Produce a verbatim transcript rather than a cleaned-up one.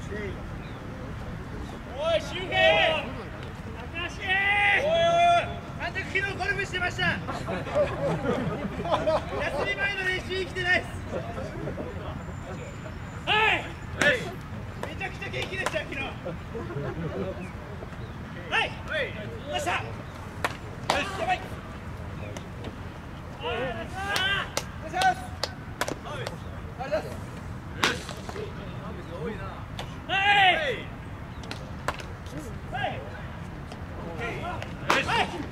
おい、周平、高橋、おいおいおい、監督、昨日ゴルフしてました。休み前の練習生きてないっす。はい、めちゃくちゃ元気でした、昨日。はい、よっしゃ、やばい。お願いします。はい。はい。